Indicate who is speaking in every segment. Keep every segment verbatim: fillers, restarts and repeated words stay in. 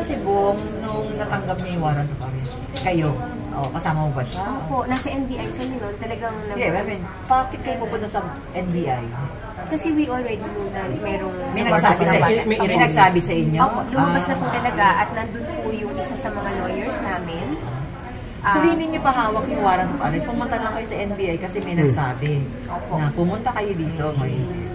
Speaker 1: si Bong nung natanggap niya yung warrant of arrest? Kayo? O, kasama mo ba siya?
Speaker 2: Opo, nasa N B I kami noon. Talagang nag-
Speaker 1: Yeah, I mean, bakit kayo pupunta sa N B I?
Speaker 2: Kasi we already knew na mayroong...
Speaker 1: May nagsabi sa inyo? May, may nagsabi sa inyo?
Speaker 2: Opo, lumabas
Speaker 1: ah.
Speaker 2: na po talaga at nandun po yung isa sa mga lawyers namin.
Speaker 1: So,
Speaker 2: Ah,
Speaker 1: hindi niyo pa hawak yung warrant of arrest. Pumunta lang kayo sa N B I kasi may nagsabi
Speaker 2: Opo.
Speaker 1: na pumunta kayo dito ngayon.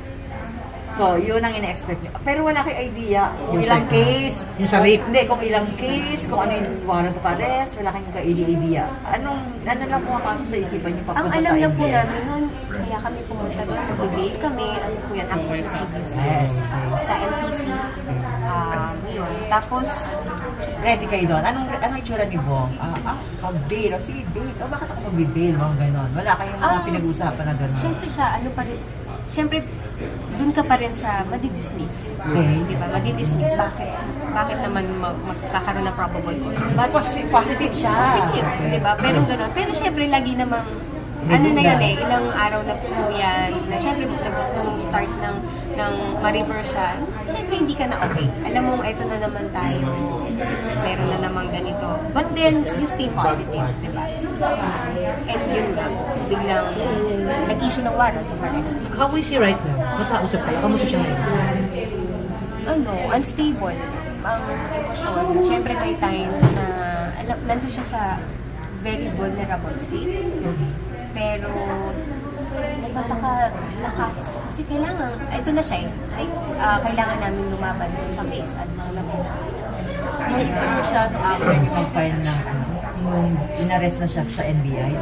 Speaker 1: So, yun ang ina-expect niyo. Pero wala kayo idea kung
Speaker 3: Yung
Speaker 1: ilang
Speaker 3: sa-
Speaker 1: case.
Speaker 3: yung sa rape.
Speaker 1: Hindi, kung ilang case, kung ano yung warrant of arrest, wala kayong ka-idea. Anong, ano lang pumapasok sa isipan niyo
Speaker 2: ang
Speaker 1: papunta
Speaker 2: alam
Speaker 1: sa
Speaker 2: lang
Speaker 1: N B
Speaker 2: po
Speaker 1: I?
Speaker 2: namin noon, kaya kami pumunta doon. So, bibig kami, ano po yan, acts of lascivious
Speaker 1: Yes.
Speaker 2: sa M T C. Um, yun. Tapos,
Speaker 1: Ready kayo doon? Anong, anong itsura ni Bong? Ah, ah, pag-bail. O sige, bail. O bakit ako mag-bail? Mga ganon. Wala kayong mga
Speaker 2: Ah,
Speaker 1: pinag-usapan na ganon.
Speaker 2: syempre siya, ano pa rin, syempre, dun ka pa rin sa madidismiss.
Speaker 1: Okay.
Speaker 2: Di ba? Madidismiss. Bakit? Bakit naman mag magkakaroon ng probable cause?
Speaker 1: But positive, positive siya.
Speaker 2: Positive,
Speaker 1: Okay.
Speaker 2: di ba? Pero gano'n. Pero syempre, lagi namang, ano na yan eh, ilang araw na po yan, na syempre, nag-start ng, ng ma-reverse siya, syempre, hindi ka na okay. Alam mo, ito na naman tayo, meron na naman ganito. But then, you stay positive, di ba? And yun nga, biglang nag-issue ng warrant of arrest.
Speaker 3: How is she right now? Nakausap kayo. Kamusta siya ngayon?
Speaker 2: Ano, unstable ang emosyon. Siyempre may times na alam, nandun siya sa very vulnerable state. Pero nagpapakalakas. Kasi kailangan, ito na siya eh. Ay, ah, kailangan namin lumaban sa case at mga namin.
Speaker 1: Hindi pa mo siya nung after niyo mag-file ng ano, nung in-arrest na siya sa N B I.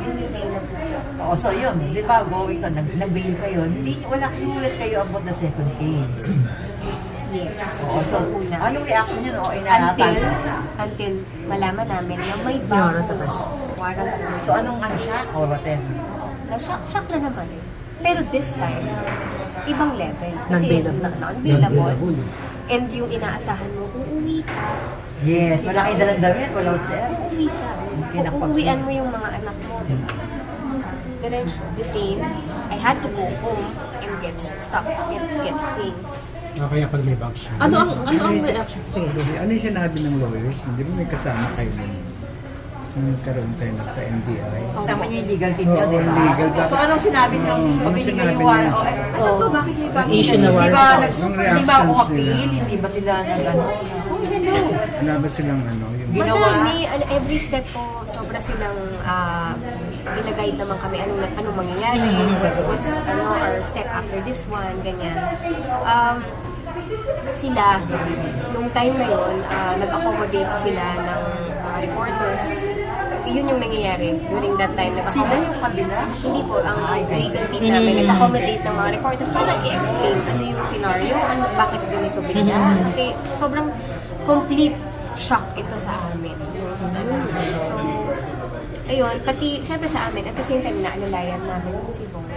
Speaker 1: Oo, so yun, di ba, going to, nag- nag-bail kayo, hindi, wala clueless kayo about the second case.
Speaker 2: Yes.
Speaker 1: Oo, so,
Speaker 2: Una.
Speaker 1: anong reaction niyo, no?
Speaker 2: Until,
Speaker 1: Inahatan.
Speaker 2: until malaman namin na may
Speaker 3: Yung
Speaker 2: bago
Speaker 3: warrant of arrest.
Speaker 2: warrant of arrest.
Speaker 1: So, anong ano siya? Or whatever.
Speaker 2: Na-shock, shock na naman. Pero this time, ibang level. Kasi
Speaker 3: Non-bailable.
Speaker 2: na- non-bailable. And yung inaasahan mo, uuwi ka.
Speaker 1: Yes, wala kayong dalang damit, wala sir.
Speaker 2: Uuwi ka.
Speaker 1: Pinapag-
Speaker 2: Uuwian mo yung mga anak mo. Diba? Diretso, detain. I had to go home and get stuff, get, get things.
Speaker 4: Ah, kaya pag may bag siya.
Speaker 3: Ano ang ano ang reaction? Sige, go.
Speaker 5: Ano yung sinabi ng lawyers? Hindi ba may kasama kayo nun? Nung nagkaroon tayo na sa N B I?
Speaker 1: Kasama niyo yung legal team niyo,
Speaker 5: Oo,
Speaker 1: di ba?
Speaker 5: legal.
Speaker 1: So, anong sinabi niyo?
Speaker 5: Oo,
Speaker 1: Pag
Speaker 5: ano
Speaker 1: binigay
Speaker 5: sinabi
Speaker 1: yung warrant,
Speaker 5: niyo?
Speaker 1: oh, eh, ano to? Bakit may bago?
Speaker 3: Issue na
Speaker 1: Di
Speaker 3: warrant
Speaker 1: ba,
Speaker 3: of
Speaker 1: nag-
Speaker 5: arrest. Yung
Speaker 1: Hindi ba ako
Speaker 5: reactions
Speaker 1: appeal?
Speaker 5: nila.
Speaker 1: Hindi ba sila nag ano? Oh, hello.
Speaker 5: Wala ba silang ano? Yung...
Speaker 1: Ginawa?
Speaker 2: Madami, ano, every step po, sobra silang uh, gina-guide naman kami anong, anong mangyayari, what, what's ano, our step after this one, ganyan. Um, sila, nung time na yun, uh, nag-accommodate sila ng mga reporters. Yun yung nangyayari during that time.
Speaker 1: Sila yung kabila?
Speaker 2: Hindi po, ang legal team namin nag-accommodate ng mga reporters para i-explain ano yung scenario, ano, bakit ganito bigla. Kasi sobrang complete shock ito sa amin. So, ayun, pati syempre sa amin, at the same time, naalalayan namin yung si Bong.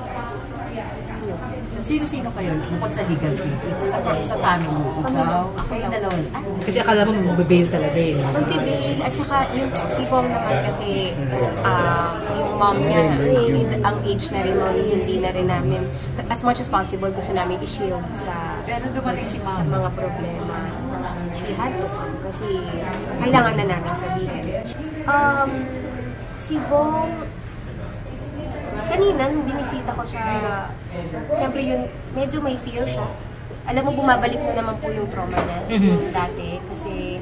Speaker 1: Sino-sino kayo? Bukod sa legal team? Sa, sa family? Ikaw? Kayo dalawa? Ah,
Speaker 3: Kasi akala mo mababail talaga eh.
Speaker 2: Magbibil, at saka yung si Bong naman kasi um, yung mom niya, eh, ang age na rin nun, hindi na rin namin, as much as possible, gusto namin i-shield sa,
Speaker 1: pero dumating si
Speaker 2: sa
Speaker 1: mama.
Speaker 2: mga problema. She had to come kasi kailangan na namin sabihin. Um, si Bong, kanina, nung binisita ko siya, siyempre yun, medyo may fear siya. Alam mo, bumabalik na naman po yung trauma niya, yung dati, kasi,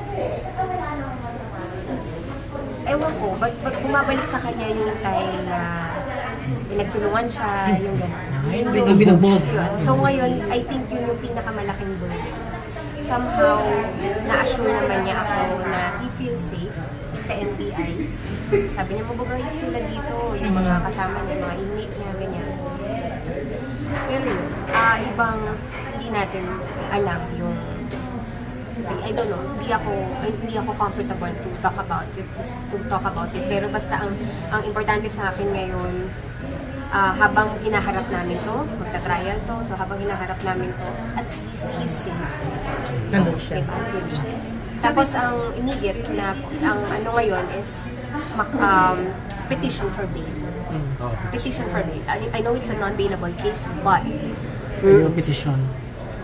Speaker 2: ewan ko, ba't, ba't bumabalik sa kanya yung time na pinagtulungan siya, yung gano'n. Yun yung
Speaker 3: Binugbog.
Speaker 2: yun. So ngayon, I think yun yung pinakamalaking burden. Somehow, na-assure naman niya ako na he feels safe sa N B I. Sabi niya, mababait sila dito, yung mga kasama niya, mga inmate niya, ganyan. Pero yun, uh, ibang hindi natin alam yung, I don't know, hindi ako, hindi ako comfortable to talk about it, to, to talk about it. Pero basta ang, ang importante sa akin ngayon, uh, habang hinaharap namin to, magta-trial to, so habang hinaharap namin to, at least he's safe.
Speaker 3: Nandun siya.
Speaker 2: Diba? Nandun siya. Tapos ang immediate na, ang ano ngayon is mak, um, petition for bail.
Speaker 4: Oh.
Speaker 2: Petition for bail. I, I know it's a non-bailable case, but
Speaker 3: Yung petition.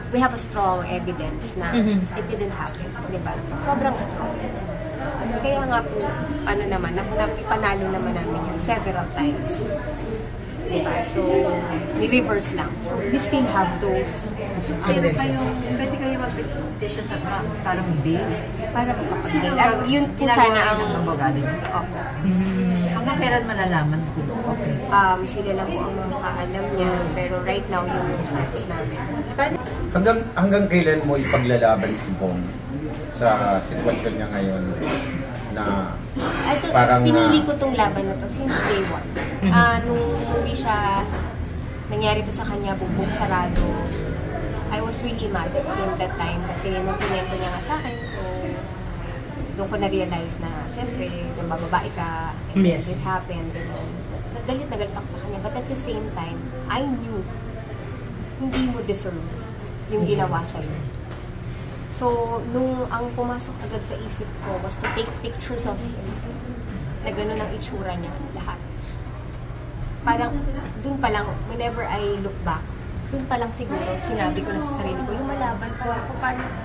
Speaker 2: we have a strong evidence na
Speaker 3: Mhm.
Speaker 2: it didn't happen, di ba? Sobrang strong. Kaya nga po, ano naman, nap napipanalo naman namin yan several times. Diba? So, ni-reverse lang. So, we still have those.
Speaker 1: Pwede kayo, pwede kayo mag-petition sa bank, parang bail.
Speaker 2: Para makapag
Speaker 1: Sino
Speaker 2: At yun po sana ang...
Speaker 1: ng abogado niyo?
Speaker 2: Opo.
Speaker 1: Hanggang kailan malalaman kung okay?
Speaker 2: Um, sila lang po ang makakaalam niya. Pero right now, yun yung steps namin.
Speaker 6: Hanggang hanggang kailan mo ipaglalaban si Bong sa sitwasyon niya ngayon na
Speaker 2: Ito,
Speaker 6: parang,
Speaker 2: pinili
Speaker 6: ah,
Speaker 2: ko tong laban na to since day one. Ah, nung umuwi siya, nangyari to sa kanya, bubong sarado. I was really mad at him that time kasi nung pinento niya nga sa akin, so doon ko na-realize na, syempre, nung bababae ka, and
Speaker 3: Yes.
Speaker 2: this happened, ganun. Nagalit na galit ako sa kanya. But at the same time, I knew hindi mo deserve yung ginawa sa'yo. So, nung ang pumasok agad sa isip ko was to take pictures of him, na gano'n ang itsura niya, lahat. Parang, dun pa lang, whenever I look back, dun pa lang siguro, sinabi ko na sa sarili ko, lumalaban po ako para sa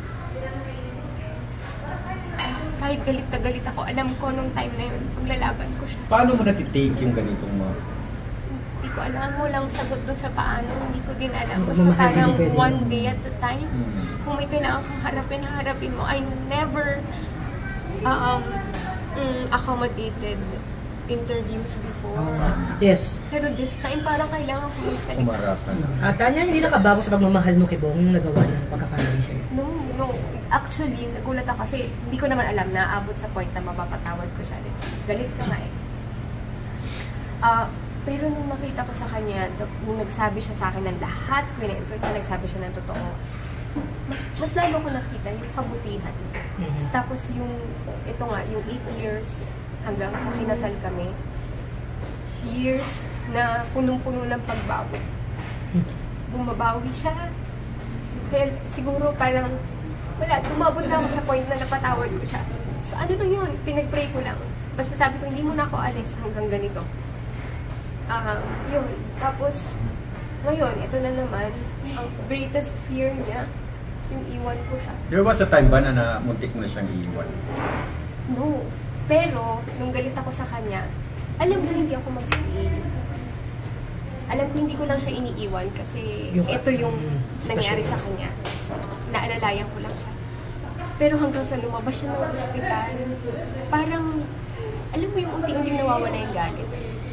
Speaker 2: kahit galit na galit ako, alam ko nung time na yun, paglalaban ko siya.
Speaker 6: paano mo natitake yung ganitong mga
Speaker 2: Hindi ko alam, walang sagot dun sa paano, hindi ko din alam. Basta
Speaker 3: Magmamahal din
Speaker 2: parang
Speaker 3: pwede.
Speaker 2: one day at a time,
Speaker 6: Hmm.
Speaker 2: kung may kailangan kang harapin, harapin mo. I never um, mm, accommodated interviews before.
Speaker 3: Yes.
Speaker 2: Pero this time, parang kailangan ko magsalita.
Speaker 6: umarap ka na?
Speaker 3: At Tanya, hindi nakabago sa pagmamahal mo kay Bong nung nagawa ng pagkakamali sa'yo.
Speaker 2: No, no. Actually, nagulat ako kasi hindi ko naman alam na abot sa point na mapapatawad ko siya. Galit ka nga eh. Ah, pero nung nakita ko sa kanya, nung nagsabi siya sa akin ng lahat, minento niya, nagsabi siya ng totoo, mas, mas lalo ko nakita yung kabutihan.
Speaker 3: Mhm.
Speaker 2: Tapos yung, ito nga, yung eight years hanggang sa kinasal kami, years na punong-puno ng pagbawi. Bumabawi siya. Kaya siguro parang, wala, tumabot na ako sa point na napatawad ko siya. So ano lang yun, pinag-pray ko lang. Basta sabi ko, hindi mo na ako alis hanggang ganito. Um, yun. Tapos, ngayon, ito na naman, ang greatest fear niya, yung iwan ko siya.
Speaker 6: There was a time ba na, na muntik mo na siyang iiwan?
Speaker 2: No. Pero, nung galit ako sa kanya, alam ko hindi ako mag-stay. Alam ko hindi ko lang siya iniiwan kasi
Speaker 3: Yung-
Speaker 2: ito yung
Speaker 3: mm,
Speaker 2: nangyari
Speaker 3: sitwasyon.
Speaker 2: sa kanya. Naalalayan ko lang siya. Pero hanggang sa lumabas siya ng ospital, parang, alam mo yung unti-unting nawawala yung galit.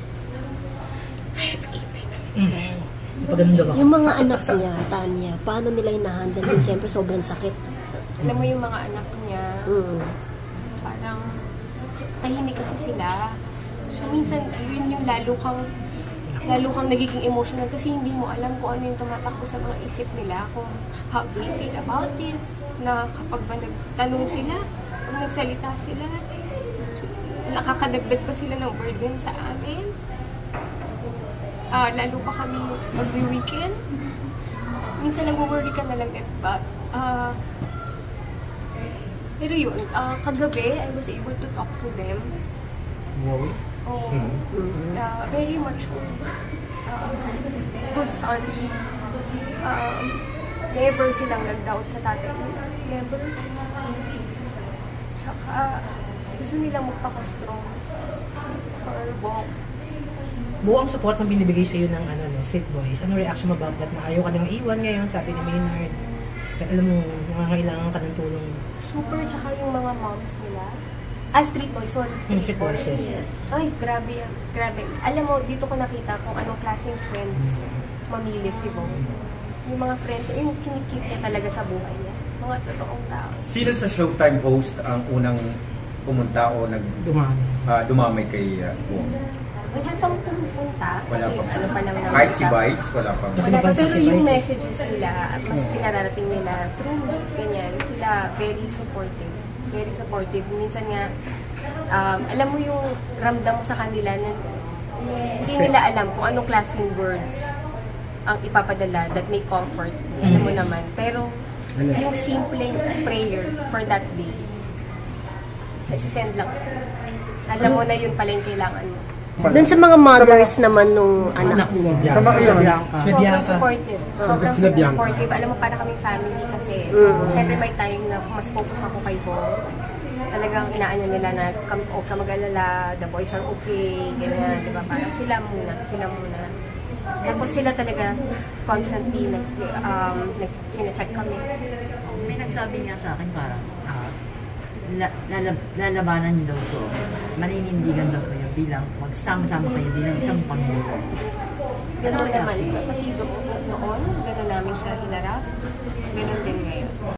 Speaker 3: Napaganda ba?
Speaker 7: Yung mga anak niya, Tanya, paano nila hinahandle? Kasi siyempre sobrang sakit.
Speaker 2: Alam mo yung mga anak niya,
Speaker 7: Mm.
Speaker 2: parang tahimik kasi sila. So minsan, yun yung lalo kang lalo kang nagiging emotional kasi hindi mo alam kung ano yung tumatakbo sa mga isip nila, kung how they feel about it, na kapag ba nagtanong sila, kung nagsalita sila, nakakadagdag pa sila ng burden sa amin. Ah, lalo pa kami mag-weekend. Minsan nag-worry ka na lang at but, ah, pero yun, ah, kagabi, I was able to talk to them.
Speaker 4: Wow.
Speaker 2: Oh, uh, very much good. Uh, good son. Um, never silang nag-doubt sa tatay nila. Never. Tsaka, gusto nilang magpaka-strong for Bong.
Speaker 3: Buong support ang binibigay sa'yo ng ano, no, Street Boys. Ano reaction mo about that? Na ayaw ka nang iwan ngayon, sabi ni Maynard. At alam mo, nangangailangan ka ng tulong.
Speaker 2: Super, tsaka yung mga moms nila. Ah, Street Boys, sorry,
Speaker 3: Mm,
Speaker 2: Street
Speaker 3: Street Boys,
Speaker 2: Boys.
Speaker 3: yes.
Speaker 2: Ay, grabe yan. Grabe. Alam mo, dito ko nakita kung anong klaseng friends mamili si Bong. Yung mga friends, yung kinikip niya talaga sa buhay niya. Mga totoong tao.
Speaker 6: Sino sa Showtime host ang unang pumunta o nag
Speaker 3: Dumami.
Speaker 6: ah, dumamay kay uh, Bong?
Speaker 2: Wala pang pumupunta.
Speaker 6: Wala
Speaker 2: Kasi
Speaker 6: pang
Speaker 2: ano pa lang naman
Speaker 6: kahit si
Speaker 2: siya.
Speaker 6: Vice, wala pang
Speaker 3: Kasi
Speaker 2: Wala pa,
Speaker 3: napansin
Speaker 2: pero
Speaker 3: si
Speaker 2: yung
Speaker 3: Vice, eh.
Speaker 2: messages nila at mas pinararating nila through ganyan, sila very supportive. Very supportive. Minsan nga, um, alam mo yung ramdam mo sa kanila na hindi nila alam kung anong klaseng words ang ipapadala that may comfort. Alam mo naman. Pero yung simple prayer for that day, send lang sila. Alam mo na yun pala yung kailangan mo.
Speaker 7: Doon sa mga mothers naman nung anak niya.
Speaker 5: Sa mga yun,
Speaker 3: Si
Speaker 2: Sobrang
Speaker 3: Bianca.
Speaker 2: supportive. Sobrang
Speaker 4: Sila Bianca.
Speaker 2: supportive. Alam mo, para kaming family kasi. So, syempre may time na mas focus ako kay Bong. Talagang inaano nila na, huwag ka mag-alala, the boys are okay, ganyan, di ba? Parang sila muna, sila muna. Tapos sila talaga constantly nag, um, nag-check kami.
Speaker 1: May nagsabi nga sa akin parang, ah, la, lalab, lalabanan niyo daw to. Maninindigan daw kayo bilang magsama-sama kayo bilang isang pangulo.
Speaker 2: Ganun naman, pati doon, noon, ganun namin siya hinarap. Ganun din ngayon.